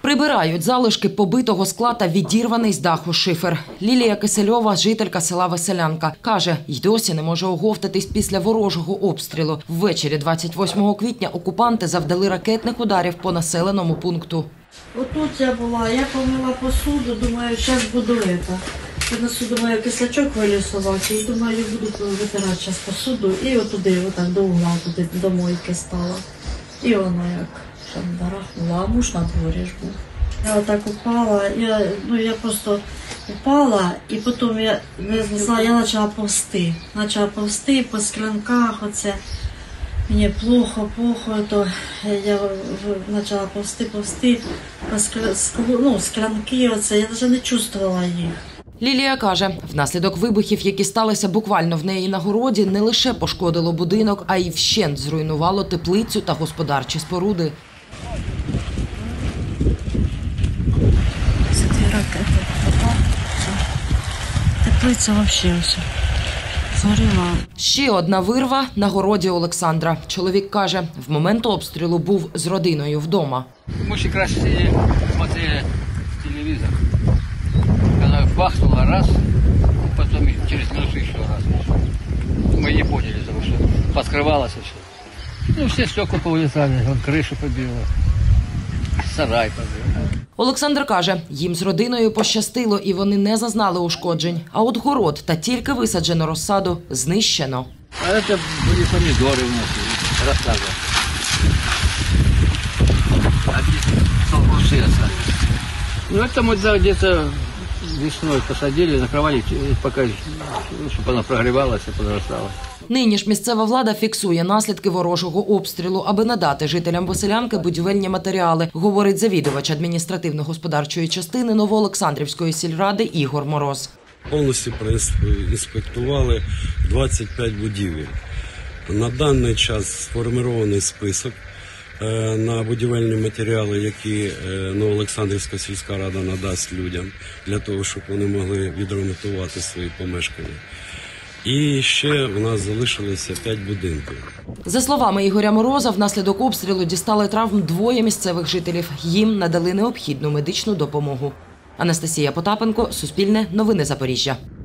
Прибирають залишки побитого скла та відірваний з даху шифер. Лілія Кисельова, жителька села Веселянка, каже, й досі не може оговтатись після ворожого обстрілу. Ввечері 28 квітня окупанти завдали ракетних ударів по населеному пункту. Отут я була, я помила посуду, думаю, зараз буду принесу, думаю, кислячок вилісувати і думаю, буду витирати зараз посуду і отуди, отак до угла, туди до мойки стала. І воно як там дарахнула, а муж на дворі ж був. Я отак упала, я просто упала і потім я не знала, я почала повзти по склянках, оце. Мені плохо, то я почала повзти по склянки, оце, я навіть не чувствувала їх. Лілія каже, внаслідок вибухів, які сталися буквально в неї на городі, не лише пошкодило будинок, а й вщент зруйнувало теплицю та господарчі споруди. Це дві ракети. Теплиця взагалі все згоріла. Ще одна вирва на городі Олександра. Чоловік каже, в момент обстрілу був з родиною вдома. Ми ще якраз смотрели телевізор. Коли бахнуло раз, потім через минуту ще раз. Ми не поняли, тому що пооткривалося все. Всі стекла повилітали, кришу побило, сарай побило. Олександр каже, їм з родиною пощастило і вони не зазнали ушкоджень. А от город та тільки висаджену розсаду знищено. А це були помідори у нас, розсада. А ці солнце остались. Ну это мы где-то весной посадили, накрывали, пока, чтобы она прогревалась и подрастала. Нині ж місцева влада фіксує наслідки ворожого обстрілу, аби надати жителям Веселянки будівельні матеріали, говорить завідувач адміністративно-господарчої частини Новоолександрівської сільради Ігор Мороз. Повністю проінспектували 25 будівель. На даний час сформований список на будівельні матеріали, які Новоолександрівська сільська рада надасть людям, для того, щоб вони могли відремонтувати свої помешкання. І ще у нас залишилося 5 будинків. За словами Ігоря Мороза, внаслідок обстрілу дістали травм двоє місцевих жителів. Їм надали необхідну медичну допомогу. Анастасія Потапенко, Суспільне, Новини Запоріжжя.